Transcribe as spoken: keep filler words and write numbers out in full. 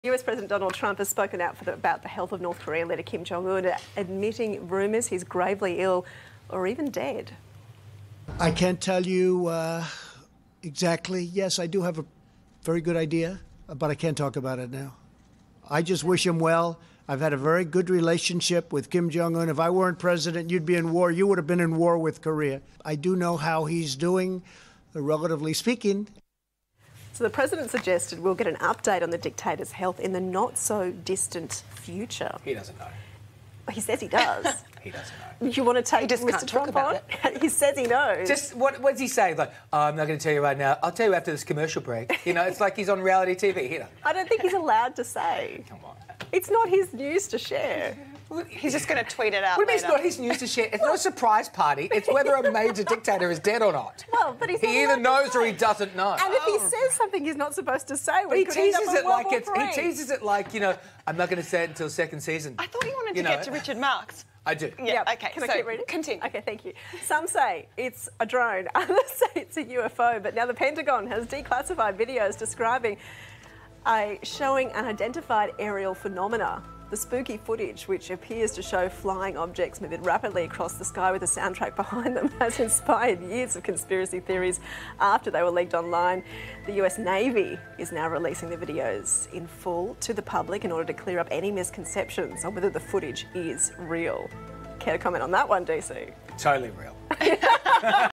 U S President Donald Trump has spoken out for the, about the health of North Korean leader Kim Jong-un, admitting rumours he's gravely ill or even dead. I can't tell you uh, exactly. Yes, I do have a very good idea, but I can't talk about it now. I just wish him well. I've had a very good relationship with Kim Jong-un. If I weren't president, you'd be in war. You would have been in war with Korea. I do know how he's doing, relatively speaking. So the president suggested we'll get an update on the dictator's health in the not-so-distant future. He doesn't know. He says he does. He doesn't know. You want to take He just Mister can't talk Trump about on? He says he knows. Just what? What does he say? Like, oh, I'm not going to tell you right now. I'll tell you after this commercial break. You know, it's like he's on reality T V. Here. I don't think he's allowed to say. Come on. It's not his news to share. He's just going to tweet it out What do you mean later. it's not his news to share? It's not a surprise party. It's whether a major dictator is dead or not. Well, but he's not He either allowed to knows or say. he doesn't know. And if he says something he's not supposed to say, But we he could end up teases on it World like War it's. He Three. teases it like, you know, I'm not going to say it until second season. I thought you wanted You to know. get to Richard Marx. I do. Yeah, Yep. okay, Can so I keep reading? continue. Okay, thank you. Some say it's a drone, others say it's a U F O, but now the Pentagon has declassified videos describing a showing unidentified aerial phenomena. The spooky footage, which appears to show flying objects moving rapidly across the sky with a soundtrack behind them, has inspired years of conspiracy theories after they were leaked online. The U S Navy is now releasing the videos in full to the public in order to clear up any misconceptions on whether the footage is real. Care to comment on that one, D C? Totally real.